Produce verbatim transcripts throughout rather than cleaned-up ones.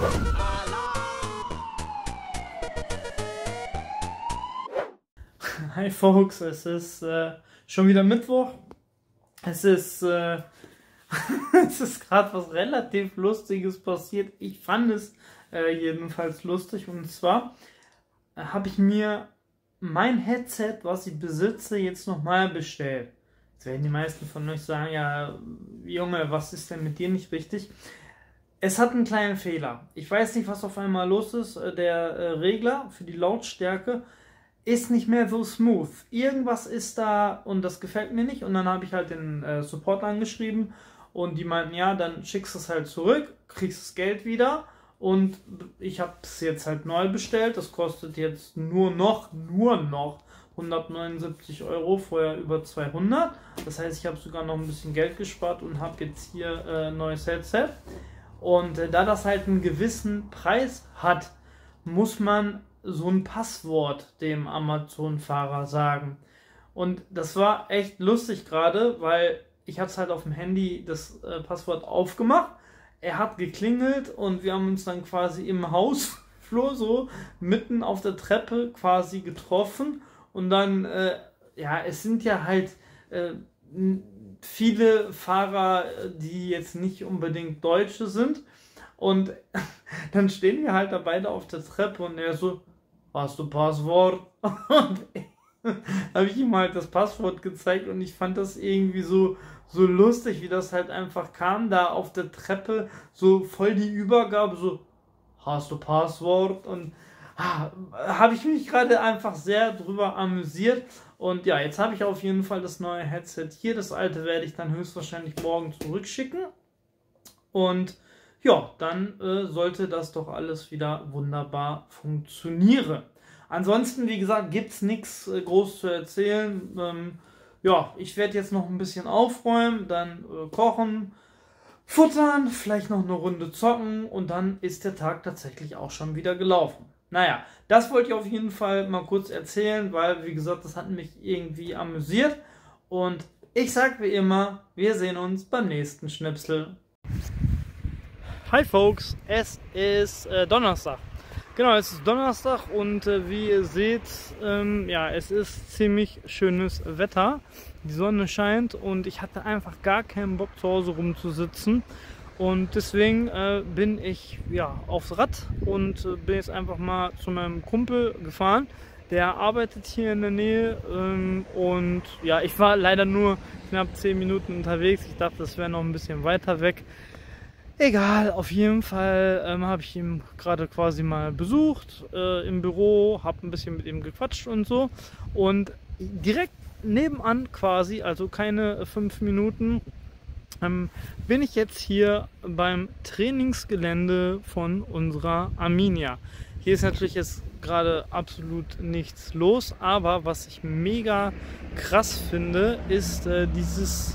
Hi Folks, es ist äh, schon wieder Mittwoch. Es ist, äh, es ist gerade was relativ Lustiges passiert. Ich fand es äh, jedenfalls lustig. Und zwar äh, habe ich mir mein Headset, was ich besitze, jetzt nochmal bestellt. Jetzt werden die meisten von euch sagen, ja Junge, was ist denn mit dir nicht richtig? Es hat einen kleinen Fehler. Ich weiß nicht, was auf einmal los ist. Der äh, Regler für die Lautstärke ist nicht mehr so smooth. Irgendwas ist da und das gefällt mir nicht. Und dann habe ich halt den äh, Support angeschrieben und die meinten, ja, dann schickst du es halt zurück, kriegst das Geld wieder. Und ich habe es jetzt halt neu bestellt. Das kostet jetzt nur noch, nur noch hundertneunundsiebzig Euro, vorher über zweihundert. Das heißt, ich habe sogar noch ein bisschen Geld gespart und habe jetzt hier äh, ein neues Headset. Und äh, da das halt einen gewissen Preis hat, muss man so ein Passwort dem Amazon-Fahrer sagen. Und das war echt lustig gerade, weil ich habe es halt auf dem Handy das äh, Passwort aufgemacht. Er hat geklingelt und wir haben uns dann quasi im Hausflur so mitten auf der Treppe quasi getroffen. Und dann, äh, ja, es sind ja halt äh, viele Fahrer, die jetzt nicht unbedingt Deutsche sind. Und dann stehen wir halt da beide auf der Treppe und er so, hast du Passwort? Und habe ich ihm halt das Passwort gezeigt und ich fand das irgendwie so, so lustig, wie das halt einfach kam, da auf der Treppe so voll die Übergabe, so, hast du Passwort? Und ah, habe ich mich gerade einfach sehr drüber amüsiert. Und ja, jetzt habe ich auf jeden Fall das neue Headset hier. Das alte werde ich dann höchstwahrscheinlich morgen zurückschicken. Und ja, dann äh, sollte das doch alles wieder wunderbar funktionieren. Ansonsten, wie gesagt, gibt es nichts äh, groß zu erzählen. Ähm, ja, ich werde jetzt noch ein bisschen aufräumen, dann äh, kochen, futtern, vielleicht noch eine Runde zocken und dann ist der Tag tatsächlich auch schon wieder gelaufen. Naja, das wollte ich auf jeden Fall mal kurz erzählen, weil, wie gesagt, das hat mich irgendwie amüsiert. Und ich sage wie immer, wir sehen uns beim nächsten Schnipsel. Hi Folks, es ist äh, Donnerstag. Genau, es ist Donnerstag und äh, wie ihr seht, ähm, ja, es ist ziemlich schönes Wetter. Die Sonne scheint und ich hatte einfach gar keinen Bock zu Hause rumzusitzen. Und deswegen äh, bin ich ja aufs Rad und äh, bin jetzt einfach mal zu meinem Kumpel gefahren. Der arbeitet hier in der Nähe ähm, und ja, ich war leider nur knapp zehn Minuten unterwegs. Ich dachte, das wäre noch ein bisschen weiter weg. Egal, auf jeden Fall ähm, habe ich ihn gerade quasi mal besucht äh, im Büro, habe ein bisschen mit ihm gequatscht und so. Und direkt nebenan quasi, also keine fünf Minuten, ähm, bin ich jetzt hier beim Trainingsgelände von unserer Arminia. Hier ist natürlich jetzt gerade absolut nichts los, aber was ich mega krass finde, ist äh, dieses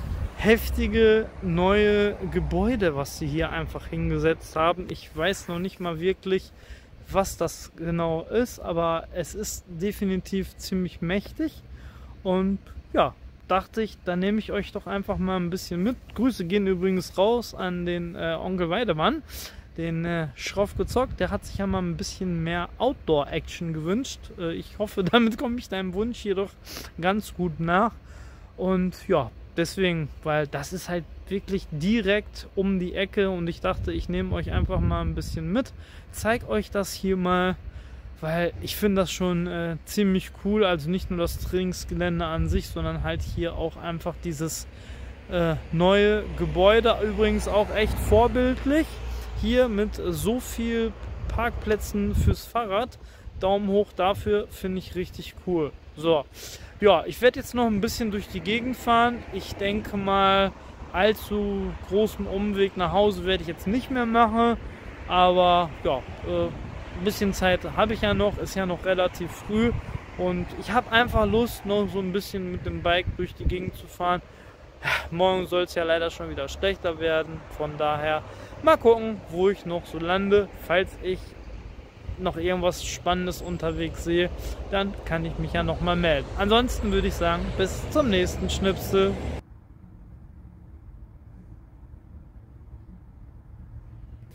heftige neue Gebäude, was sie hier einfach hingesetzt haben. Ich weiß noch nicht mal wirklich, was das genau ist, aber es ist definitiv ziemlich mächtig und ja, dachte ich, da nehme ich euch doch einfach mal ein bisschen mit. Grüße gehen übrigens raus an den äh, Onkel Weidemann, den äh, Schroff gezockt. Der hat sich ja mal ein bisschen mehr Outdoor-Action gewünscht. Äh, ich hoffe, damit komme ich deinem Wunsch jedoch ganz gut nach und ja, deswegen, weil das ist halt wirklich direkt um die Ecke und ich dachte, ich nehme euch einfach mal ein bisschen mit, zeige euch das hier mal, weil ich finde das schon äh, ziemlich cool, also nicht nur das Trainingsgelände an sich, sondern halt hier auch einfach dieses äh, neue Gebäude, übrigens auch echt vorbildlich, hier mit so viel Parkplätzen fürs Fahrrad, Daumen hoch dafür, finde ich richtig cool. So, ja, ich werde jetzt noch ein bisschen durch die Gegend fahren. Ich denke mal, allzu großen Umweg nach Hause werde ich jetzt nicht mehr machen. Aber ja, äh, ein bisschen Zeit habe ich ja noch, ist ja noch relativ früh. Und ich habe einfach Lust, noch so ein bisschen mit dem Bike durch die Gegend zu fahren. Morgen soll es ja leider schon wieder schlechter werden. Von daher mal gucken, wo ich noch so lande, falls ich noch irgendwas Spannendes unterwegs sehe, dann kann ich mich ja noch mal melden. Ansonsten würde ich sagen, bis zum nächsten Schnipsel.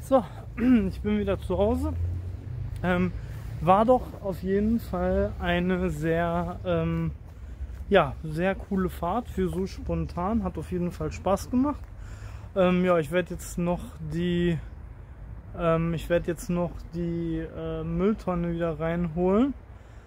So, ich bin wieder zu Hause. Ähm, war doch auf jeden Fall eine sehr, ähm, ja, sehr coole Fahrt für so spontan. Hat auf jeden Fall Spaß gemacht. Ähm, ja, ich werde jetzt noch die, ähm, ich werde jetzt noch die äh, Mülltonne wieder reinholen,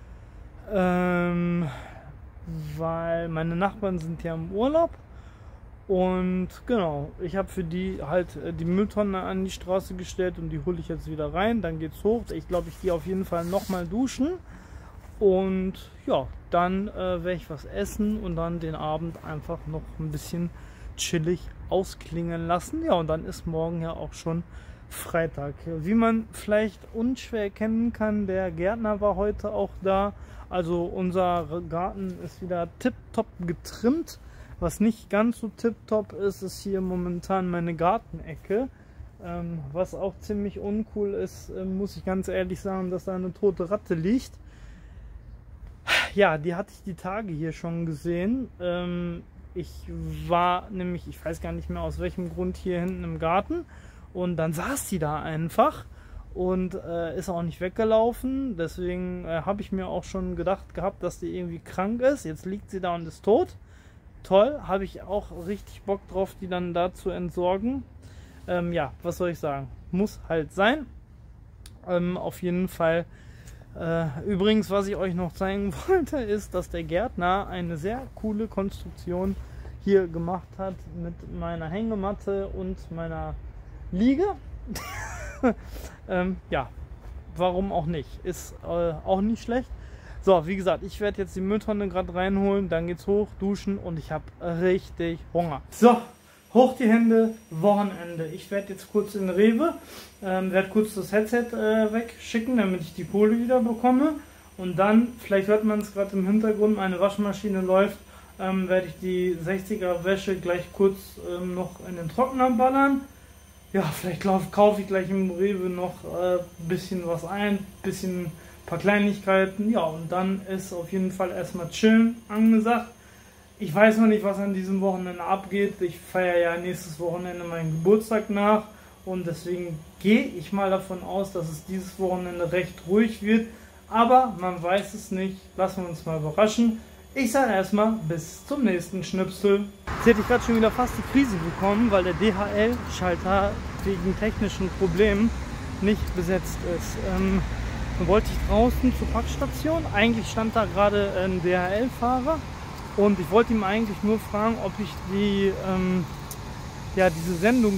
ähm, weil meine Nachbarn sind ja im Urlaub. Und genau, ich habe für die halt die Mülltonne an die Straße gestellt und die hole ich jetzt wieder rein. Dann geht's hoch. Ich glaube, ich gehe auf jeden Fall nochmal duschen. Und ja, dann äh, werde ich was essen und dann den Abend einfach noch ein bisschen chillig ausklingen lassen. Ja, und dann ist morgen ja auch schon Freitag. Wie man vielleicht unschwer erkennen kann, der Gärtner war heute auch da. Also unser Garten ist wieder tipptopp getrimmt. Was nicht ganz so tipptopp ist, ist hier momentan meine Gartenecke. Ähm, was auch ziemlich uncool ist, äh, muss ich ganz ehrlich sagen, dass da eine tote Ratte liegt. Ja, die hatte ich die Tage hier schon gesehen. Ähm, ich war nämlich, ich weiß gar nicht mehr aus welchem Grund, hier hinten im Garten. Und dann saß die da einfach und äh, ist auch nicht weggelaufen. Deswegen äh, habe ich mir auch schon gedacht gehabt, dass die irgendwie krank ist. Jetzt liegt sie da und ist tot. Toll, habe ich auch richtig Bock drauf, die dann da zu entsorgen. Ähm, ja, was soll ich sagen? Muss halt sein. Ähm, auf jeden Fall. Äh, übrigens, was ich euch noch zeigen wollte, ist, dass der Gärtner eine sehr coole Konstruktion hier gemacht hat mit meiner Hängematte und meiner Liege. ähm, ja, warum auch nicht? Ist äh, auch nicht schlecht. So, wie gesagt, ich werde jetzt die Mülltonne gerade reinholen, dann geht's hoch, duschen und ich habe richtig Hunger. So, hoch die Hände, Wochenende. Ich werde jetzt kurz in Rewe, ähm, werde kurz das Headset äh, wegschicken, damit ich die Kohle wieder bekomme. Und dann, vielleicht hört man es gerade im Hintergrund, meine Waschmaschine läuft, ähm, werde ich die sechziger Wäsche gleich kurz ähm, noch in den Trockner ballern. Ja, vielleicht kaufe ich gleich im Rewe noch ein äh, bisschen was ein, bisschen paar Kleinigkeiten, ja, und dann ist auf jeden Fall erstmal chillen angesagt. Ich weiß noch nicht, was an diesem Wochenende abgeht. Ich feiere ja nächstes Wochenende meinen Geburtstag nach und deswegen gehe ich mal davon aus, dass es dieses Wochenende recht ruhig wird. Aber man weiß es nicht. Lassen wir uns mal überraschen. Ich sage erstmal bis zum nächsten Schnipsel. Jetzt hätte ich gerade schon wieder fast die Krise bekommen, weil der D H L-Schalter wegen technischen Problemen nicht besetzt ist. Ähm, Dann wollte ich draußen zur Packstation. Eigentlich stand da gerade ein D H L-Fahrer und ich wollte ihm eigentlich nur fragen, ob ich die, ähm, ja, diese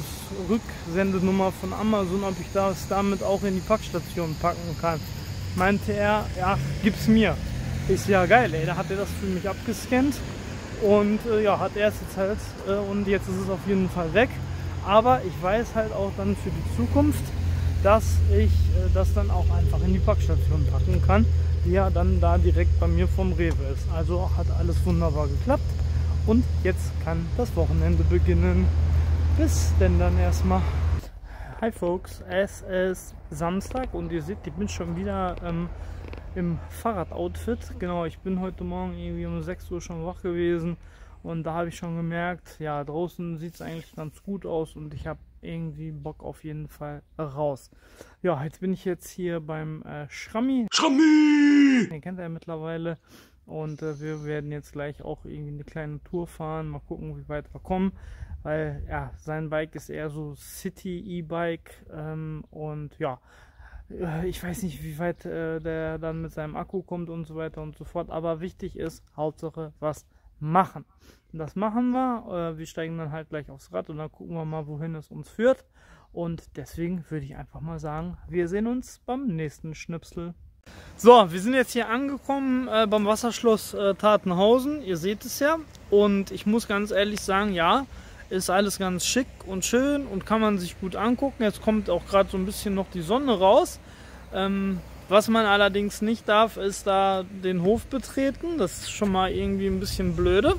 Sendungsrücksendenummer von Amazon, ob ich das damit auch in die Packstation packen kann. Meinte er, ja, gib's mir. Ich so, ja geil, ey, da hat er das für mich abgescannt und äh, ja, hat er es jetzt halt äh, und jetzt ist es auf jeden Fall weg. Aber ich weiß halt auch dann für die Zukunft, dass ich äh, das dann auch einfach in die Packstation packen kann, die ja dann da direkt bei mir vom Rewe ist. Also hat alles wunderbar geklappt und jetzt kann das Wochenende beginnen. Bis denn dann erstmal. Hi Folks, es ist Samstag und ihr seht, ich bin schon wieder ähm, im Fahrradoutfit. Genau, ich bin heute Morgen irgendwie um sechs Uhr schon wach gewesen und da habe ich schon gemerkt, ja, draußen sieht es eigentlich ganz gut aus und ich habe irgendwie Bock auf jeden Fall raus. Ja, jetzt bin ich jetzt hier beim äh, Schrammi. Schrammi! Den kennt er ja mittlerweile. Und äh, wir werden jetzt gleich auch irgendwie eine kleine Tour fahren. Mal gucken, wie weit wir kommen. Weil, ja, sein Bike ist eher so City-E-Bike. Ähm, und ja, äh, ich weiß nicht, wie weit äh, der dann mit seinem Akku kommt und so weiter und so fort. Aber wichtig ist, Hauptsache was machen. Und das machen wir. Wir steigen dann halt gleich aufs Rad und dann gucken wir mal, wohin es uns führt. Und deswegen würde ich einfach mal sagen, wir sehen uns beim nächsten Schnipsel. So, wir sind jetzt hier angekommen äh, beim Wasserschloss äh, Tatenhausen. Ihr seht es ja. Und ich muss ganz ehrlich sagen, ja, ist alles ganz schick und schön und kann man sich gut angucken. Jetzt kommt auch gerade so ein bisschen noch die Sonne raus. Ähm, Was man allerdings nicht darf, ist da den Hof betreten. Das ist schon mal irgendwie ein bisschen blöde.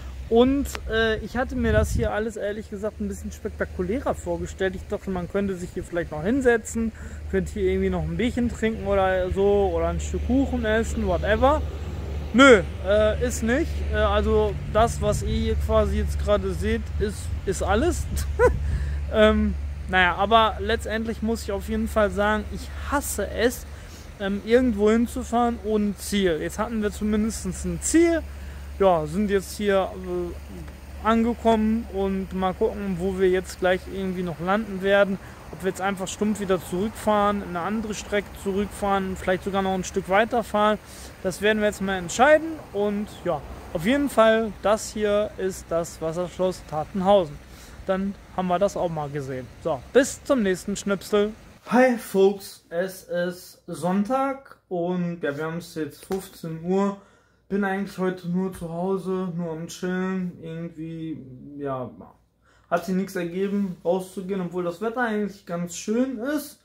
Und äh, ich hatte mir das hier alles ehrlich gesagt ein bisschen spektakulärer vorgestellt. Ich dachte, man könnte sich hier vielleicht noch hinsetzen, könnte hier irgendwie noch ein Bierchen trinken oder so oder ein Stück Kuchen essen, whatever. Nö, äh, ist nicht. Äh, also das, was ihr hier quasi jetzt gerade seht, ist, ist alles. ähm, naja, aber letztendlich muss ich auf jeden Fall sagen, ich hasse es, ähm, irgendwo hinzufahren ohne Ziel. Jetzt hatten wir zumindest ein Ziel, ja, sind jetzt hier äh, angekommen und mal gucken, wo wir jetzt gleich irgendwie noch landen werden. Ob wir jetzt einfach stumpf wieder zurückfahren, eine andere Strecke zurückfahren, vielleicht sogar noch ein Stück weiterfahren. Das werden wir jetzt mal entscheiden. Und ja, auf jeden Fall, das hier ist das Wasserschloss Tatenhausen. Dann haben wir das auch mal gesehen. So, bis zum nächsten Schnipsel. Hi Folks, es ist Sonntag und ja, wir haben es jetzt fünfzehn Uhr. Bin eigentlich heute nur zu Hause, nur am Chillen. Irgendwie, ja, hat sich nichts ergeben, rauszugehen, obwohl das Wetter eigentlich ganz schön ist.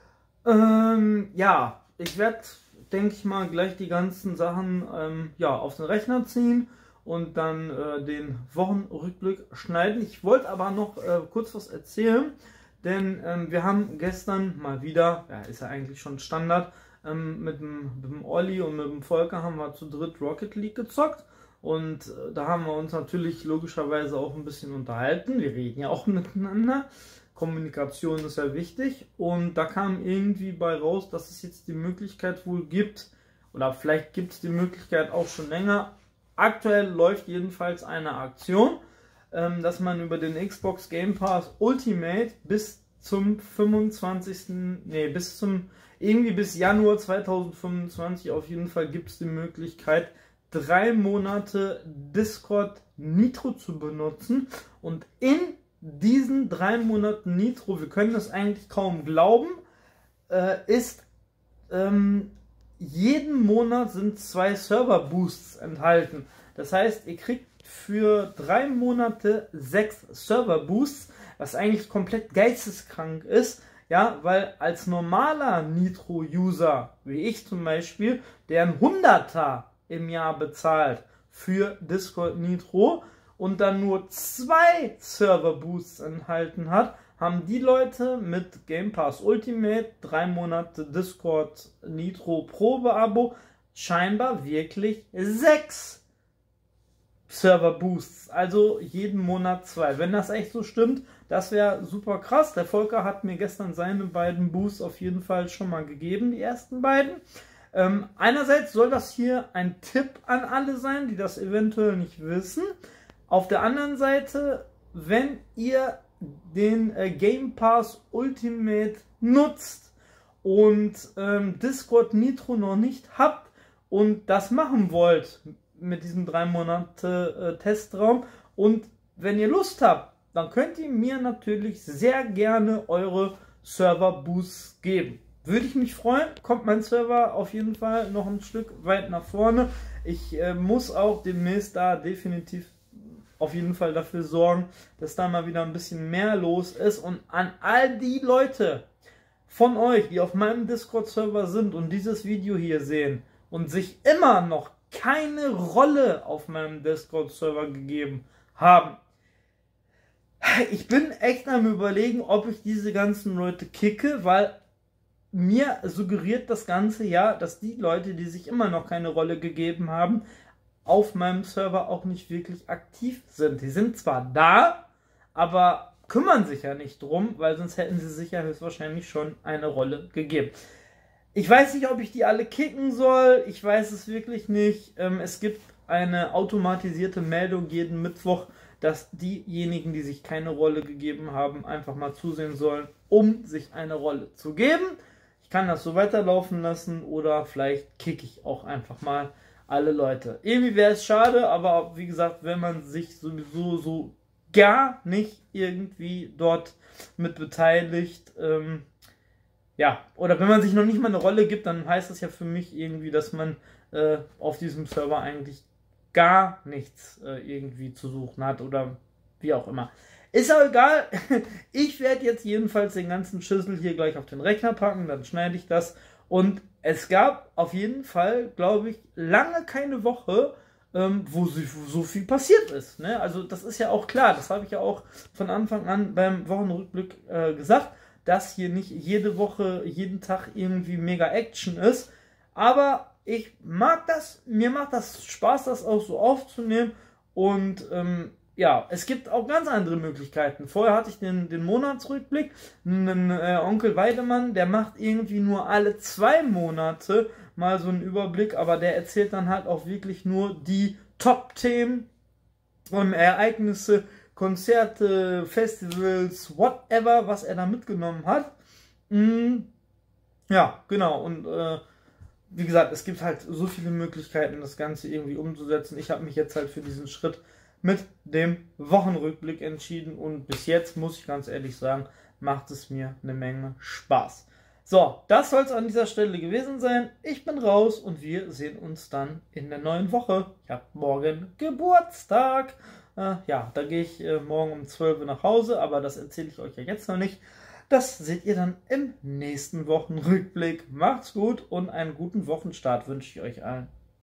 Ähm, ja, ich werde, denke ich mal, gleich die ganzen Sachen ähm, ja, auf den Rechner ziehen und dann äh, den Wochenrückblick schneiden. Ich wollte aber noch äh, kurz was erzählen, denn ähm, wir haben gestern mal wieder, ja, ist ja eigentlich schon Standard, ähm, mit, dem, mit dem Olli und mit dem Volker haben wir zu dritt Rocket League gezockt. Und äh, da haben wir uns natürlich logischerweise auch ein bisschen unterhalten. Wir reden ja auch miteinander. Kommunikation ist ja wichtig. Und da kam irgendwie bei raus, dass es jetzt die Möglichkeit wohl gibt, oder vielleicht gibt es die Möglichkeit auch schon länger. Aktuell läuft jedenfalls eine Aktion, ähm, dass man über den Xbox Game Pass Ultimate bis zum fünfundzwanzigsten Nee, bis zum, irgendwie bis Januar zweitausendfünfundzwanzig auf jeden Fall gibt es die Möglichkeit, drei Monate Discord Nitro zu benutzen und in diesen drei Monaten Nitro, wir können das eigentlich kaum glauben, äh, ist ähm, jeden Monat sind zwei Server Boosts enthalten. Das heißt, ihr kriegt für drei Monate sechs Server Boosts, was eigentlich komplett geisteskrank ist, ja, weil als normaler Nitro-User, wie ich zum Beispiel, der ein Hunderter im Jahr bezahlt für Discord Nitro und dann nur zwei Server Boosts enthalten hat, haben die Leute mit Game Pass Ultimate drei Monate Discord Nitro Probe-Abo scheinbar wirklich sechs Server Boosts, also jeden Monat zwei. Wenn das echt so stimmt, das wäre super krass. Der Volker hat mir gestern seine beiden Boosts auf jeden Fall schon mal gegeben, die ersten beiden. Ähm, einerseits soll das hier ein Tipp an alle sein, die das eventuell nicht wissen. Auf der anderen Seite, wenn ihr den äh, Game Pass Ultimate nutzt und ähm, Discord Nitro noch nicht habt und das machen wollt mit diesem drei Monate äh, Testraum und wenn ihr Lust habt, dann könnt ihr mir natürlich sehr gerne eure Server Boosts geben. Würde ich mich freuen, kommt mein Server auf jeden Fall noch ein Stück weit nach vorne. Ich äh, muss auch demnächst da definitiv auf jeden Fall dafür sorgen, dass da mal wieder ein bisschen mehr los ist. Und an all die Leute von euch, die auf meinem Discord-Server sind und dieses Video hier sehen und sich immer noch keine Rolle auf meinem Discord-Server gegeben haben, ich bin echt am Überlegen, ob ich diese ganzen Leute kicke, weil mir suggeriert das Ganze ja, dass die Leute, die sich immer noch keine Rolle gegeben haben, auf meinem Server auch nicht wirklich aktiv sind. Die sind zwar da, aber kümmern sich ja nicht drum, weil sonst hätten sie sich ja höchstwahrscheinlich schon eine Rolle gegeben. Ich weiß nicht, ob ich die alle kicken soll. Ich weiß es wirklich nicht. Ähm, es gibt eine automatisierte Meldung jeden Mittwoch, dass diejenigen, die sich keine Rolle gegeben haben, einfach mal zusehen sollen, um sich eine Rolle zu geben. Ich kann das so weiterlaufen lassen oder vielleicht kicke ich auch einfach mal alle Leute. Irgendwie wäre es schade, aber wie gesagt, wenn man sich sowieso so gar nicht irgendwie dort mit beteiligt, ähm, ja, oder wenn man sich noch nicht mal eine Rolle gibt, dann heißt das ja für mich irgendwie, dass man äh, auf diesem Server eigentlich gar nichts äh, irgendwie zu suchen hat oder wie auch immer. Ist auch egal. Ich werde jetzt jedenfalls den ganzen Schüssel hier gleich auf den Rechner packen, dann schneide ich das. Und es gab auf jeden Fall, glaube ich, lange keine Woche, ähm, wo so viel passiert ist. Ne? Also das ist ja auch klar, das habe ich ja auch von Anfang an beim Wochenrückblick äh, gesagt, dass hier nicht jede Woche, jeden Tag irgendwie mega Action ist. Aber ich mag das, mir macht das Spaß, das auch so aufzunehmen. Und ähm, ja, es gibt auch ganz andere Möglichkeiten. Vorher hatte ich den, den Monatsrückblick. Ein äh, Onkel Weidemann, der macht irgendwie nur alle zwei Monate mal so einen Überblick, aber der erzählt dann halt auch wirklich nur die Top-Themen und Ereignisse, Konzerte, Festivals, whatever, was er da mitgenommen hat. Mm, ja, genau. Und äh, wie gesagt, es gibt halt so viele Möglichkeiten, das Ganze irgendwie umzusetzen. Ich habe mich jetzt halt für diesen Schritt mit dem Wochenrückblick entschieden und bis jetzt, muss ich ganz ehrlich sagen, macht es mir eine Menge Spaß. So, das soll es an dieser Stelle gewesen sein. Ich bin raus und wir sehen uns dann in der neuen Woche. Ich habe morgen Geburtstag. Äh, ja, da gehe ich äh, morgen um zwölf Uhr nach Hause, aber das erzähle ich euch ja jetzt noch nicht. Das seht ihr dann im nächsten Wochenrückblick. Macht's gut und einen guten Wochenstart wünsche ich euch allen.